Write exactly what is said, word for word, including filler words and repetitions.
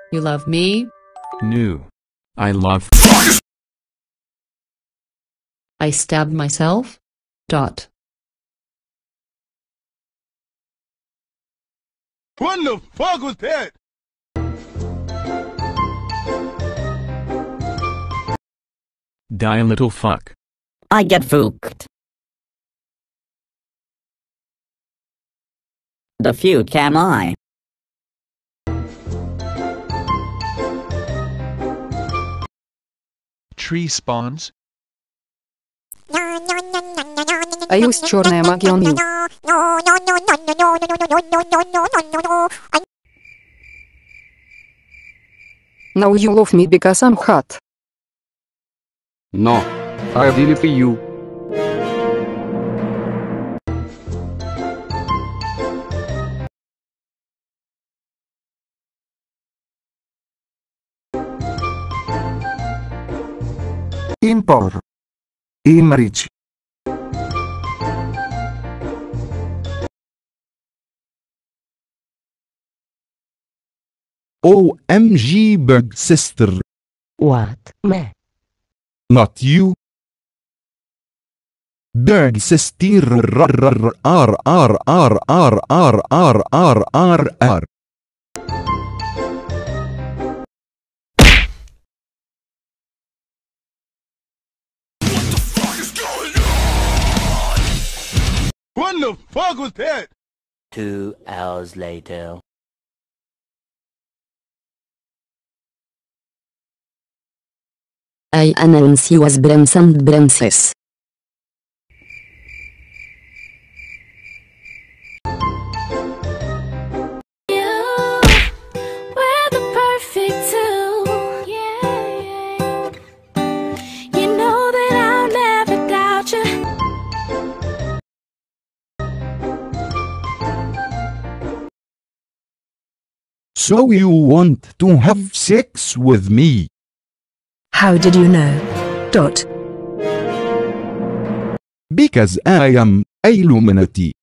You love me? No. I love I stabbed myself? Dot. What the fuck was that? Die little fuck. I get fooked. The feud cam I. Tree spawns. А use черная магия on you. Now you love me because I'm hot. No. I delete you. In power. In rich. O M G bug sister. What? Me? Not you. Bug sister r r r r r r r r r r r. What the fuck was that? Two hours later. I announce you as Brems and Bremses. So you want to have sex with me? How did you know? Dot. Because I am Illuminati.